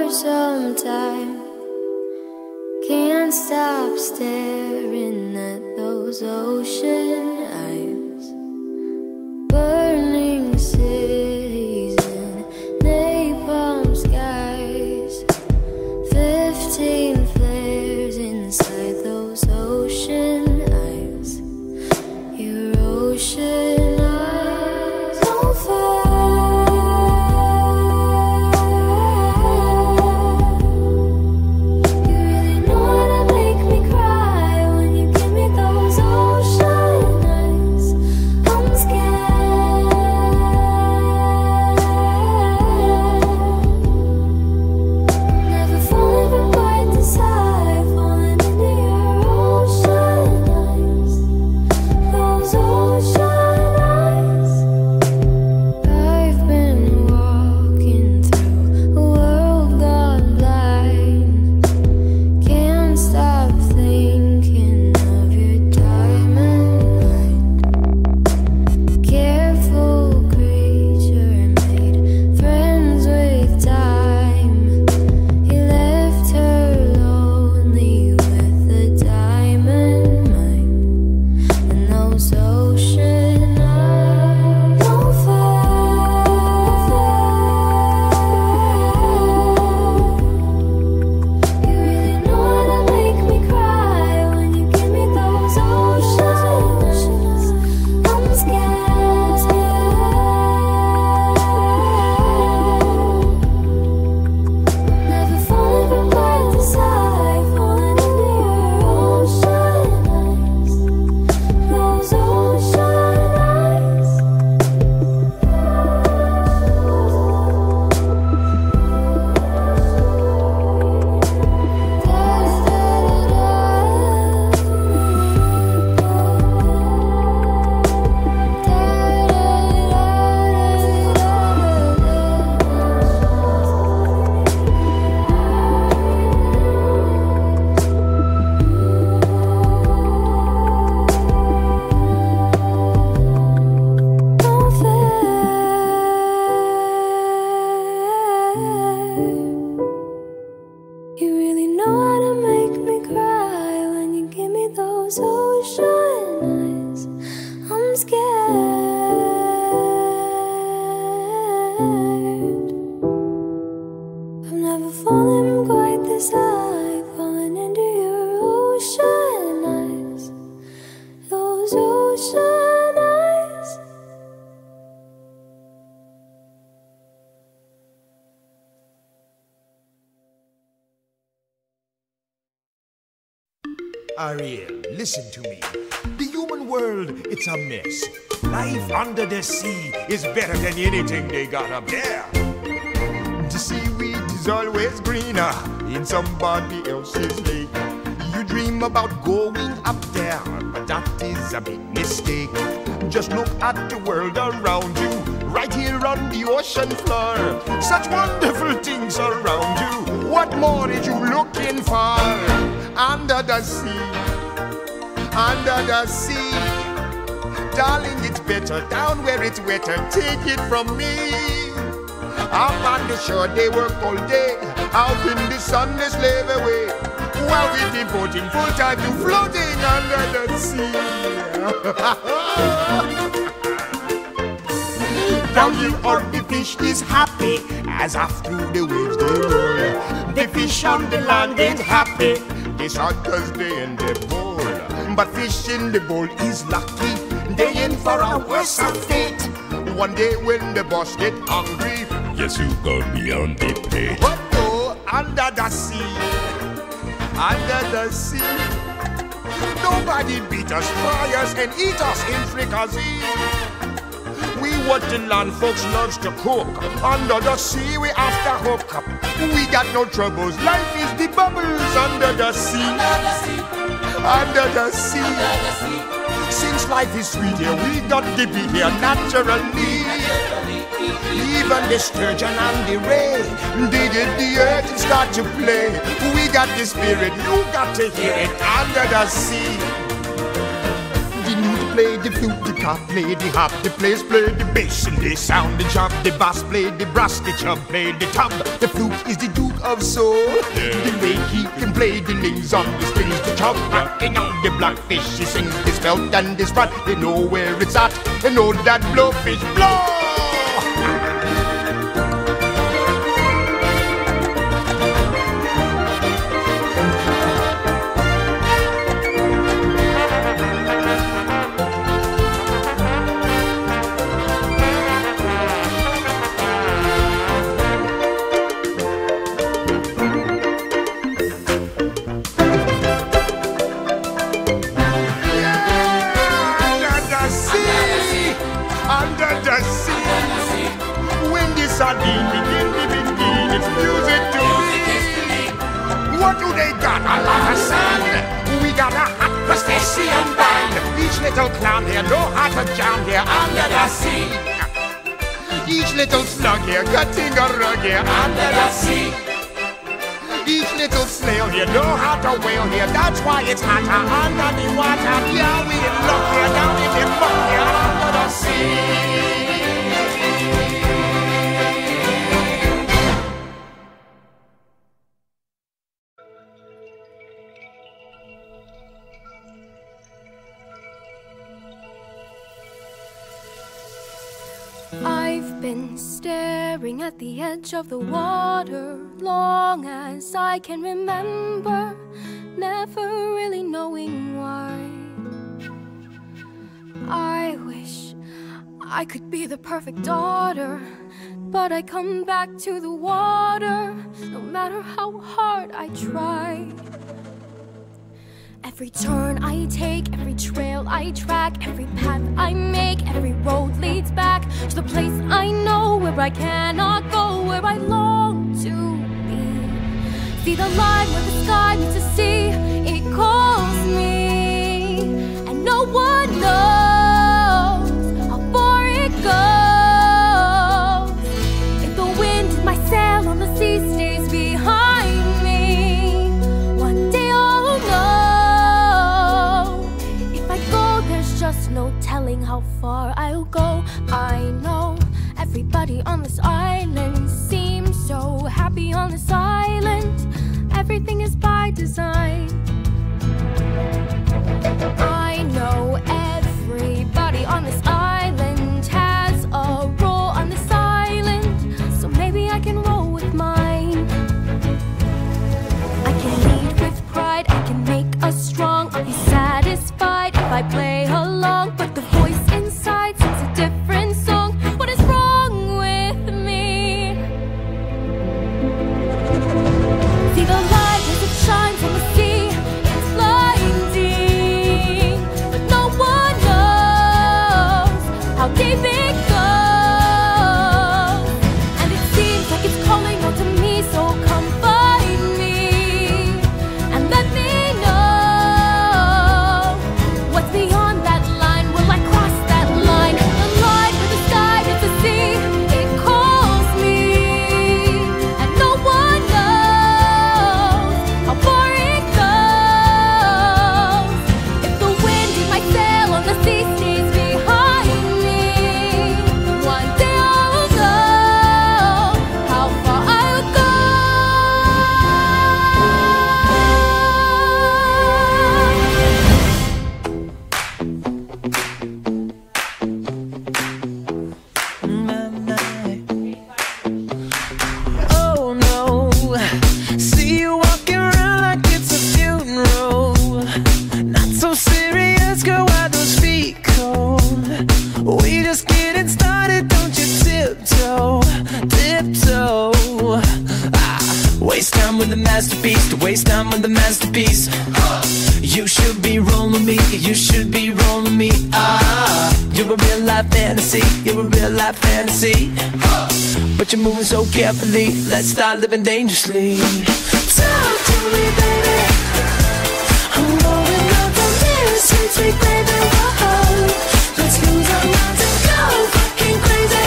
for some time. Can't stop staring at those ocean eyes. Burning cities and napalm skies. 15 flares inside those ocean eyes. Your ocean eyes on fire. Ariel, listen to me. The human world, it's a mess. Life under the sea is better than anything they got up there. The seaweed is always greener in somebody else's lake. You dream about going up there, but that is a big mistake. Just look at the world around you, right here on the ocean floor. Such wonderful things around you. What more are you looking for? Under the sea, under the sea. Darling, it's better down where it's wetter. Take it from me. Up on the shore they work all day, out in the sun they slave away, while we're devoting full time to floating under the sea. Down here on the fish is happy, as after the waves they roll. The fish on the land ain't happy, they start 'cause they in the bowl. But fish in the bowl is lucky, they in for a worse fate. One day when the boss get hungry, yes, you got me on the plate. But oh, under the sea, under the sea, nobody beat us, fry us, and eat us in fricassee. We what the land folks loves to cook, under the sea we have to hook up. We got no troubles, life is the bubbles under the sea, under the sea. Since life is sweet here, we got to be here naturally. Even the sturgeon and the ray, they get the earth and start to play. We got the spirit, you got to hear it under the sea. The newt play the flute, the top, lady hop, the place play the bass and the sound, the chop, the bass play the brass, the chub play the tub. The flute is the duke of soul. The way he can play the names on the strings, the chub rocking on the blackfish. He sings this belt and this rod. They know where it's at. They know that blowfish blow. Sardine begin, it's music to me. What do they got? A lot of sand. We got a hot crustacean band. Each little clown here know how to jam here under the sea. Each little slug here cutting a rug here under the sea. Each little snail here know how to whale here. That's why it's hotter under the water. Yeah, we in luck here down in the muck here under the sea. I've been staring at the edge of the water long as I can remember, never really knowing why. I wish I could be the perfect daughter, but I come back to the water no matter how hard I try. Every turn I take, every trail I track, every path I make, every road leads back to the place I know where I cannot go, where I long to be. See the line where the sky meets the sea, it calls me, and no one knows how far it goes. If the wind in my sail on the sea stays behind me, one day I'll know. Just no telling how far I'll go. I know everybody on this island seems so happy on this island. Everything is by design. I know everybody on this island has a role on this island, so maybe I can roll with mine. I can lead with pride, I can make us strong. I'll be satisfied if I play along, but the voice inside sings a different song. What is wrong with me? See the light as it shines on the sea, it's blinding, but no one knows how deep it goes. And it seems like it's calling out to me, so come find me and let me know what's beyond that line. Will I cross that line? The line where the sky hits the sea, it calls me, and no one knows how far it goes. If the wind in my sail on the sea stays behind me, one day I'll know how far I'll go. Oh no, see you walking around like it's a funeral. Not so serious, girl, why those feet cold? We just getting started, don't you tiptoe, tiptoe. Waste time with the masterpiece, to waste time with the masterpiece. You should be rolling me, you should be rolling me. You're a real life fantasy, you're a real life fantasy. But you're moving so carefully, let's start living dangerously. Talk to me, baby. I'm rolling up on this sweet, sweet baby. Whoa. Let's lose our minds and go fucking crazy.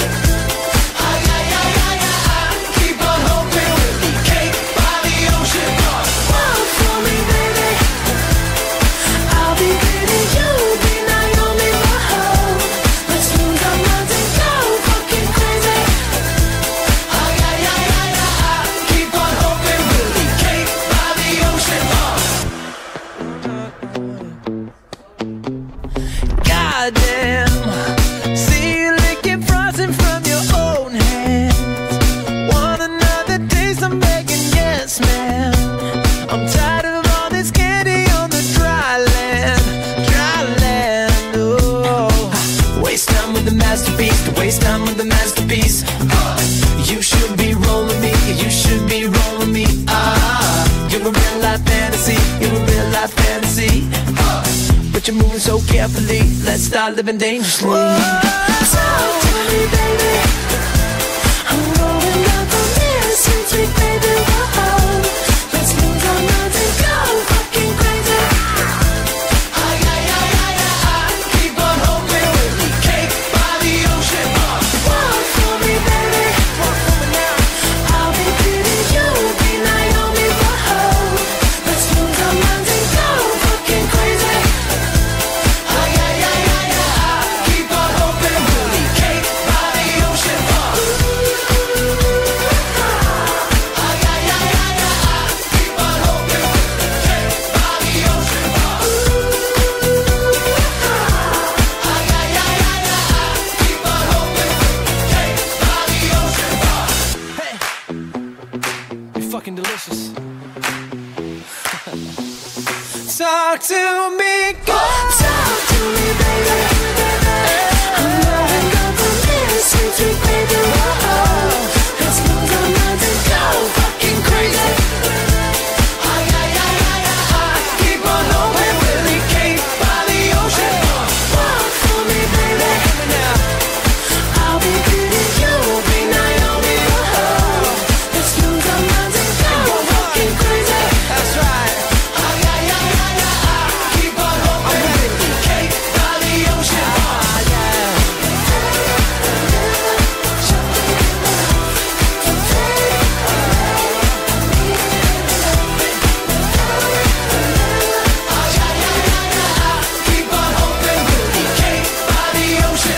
Keep on hoping we'll be cake by the ocean. Walk for me, baby. I'll be Billie, you'll be Naomi. Whoa. carefully. Let's start living dangerously. Talk to me, baby. I'm rolling up on this sweet baby. Whoa, let's lose our minds and go fucking crazy. Keep on hoping we'll be cake by the ocean. Walk for me, baby. Walk for me now. I'll be pretty, you'll be Naomi. Whoa, let's lose our minds and go fucking crazy. Keep on hoping we'll be cake by the ocean. Keep on hoping we'll be cake by the ocean. Keep on hoping we'll be cake by the ocean. Hey, you're fucking delicious. Talk to me, girl. Talk to me, baby. I'm rolling up on this sweet baby. Whoa, let's lose our minds and go fucking crazy. Keep on hoping we'll be cake by the ocean. Walk for me, baby. I'll be pretty, you'll be Naomi. Whoa, let's lose our minds and go fucking crazy. That's right. Keep on hoping we'll be cake by the ocean. Keep on hoping we'll be cake by the ocean.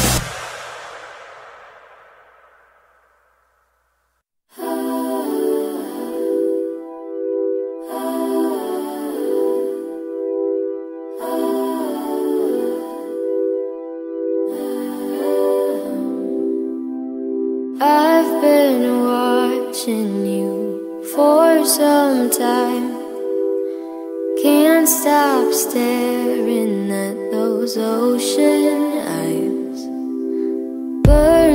I've been watching you for some time. Can't stop staring at those ocean eyes. Birds